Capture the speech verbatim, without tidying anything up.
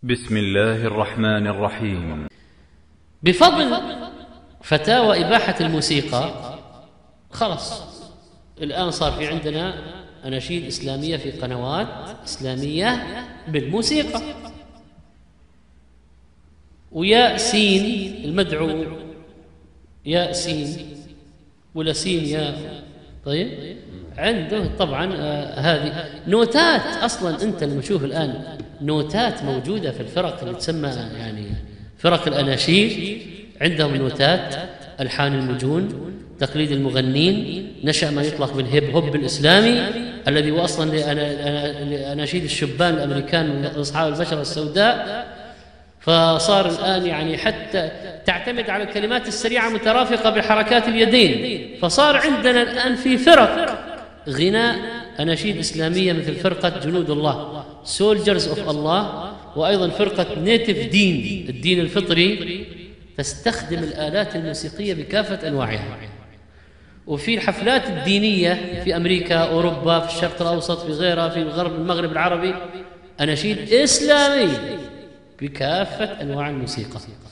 بسم الله الرحمن الرحيم. بفضل فتاوى إباحة الموسيقى خلص الآن صار في عندنا أناشيد إسلامية في قنوات إسلامية بالموسيقى، ويا سين المدعو يا سين ولا سين يا طيب عنده طبعا آه هذه نوتات. أصلا أنت لما تشوف الآن نوتات موجودة في الفرق اللي تسمى يعني فرق الأناشيد، عندهم نوتات، ألحان المجون، تقليد المغنين، نشأ ما يطلق بالهيب هوب الإسلامي الذي هو أصلا لأناشيد الشبان الأمريكان أصحاب البشرة السوداء. فصار الآن يعني حتى تعتمد على الكلمات السريعة مترافقة بحركات اليدين. فصار عندنا الآن في فرق غناء أناشيد إسلامية مثل فرقة جنود الله Soldiers of الله، وأيضا فرقة نيتف دين الدين الفطري تستخدم الآلات الموسيقية بكافة أنواعها. وفي الحفلات الدينية في أمريكا، أوروبا، في الشرق الأوسط، في غيرها، في الغرب، المغرب العربي، أناشيد إسلامية بكافة أنواع الموسيقى.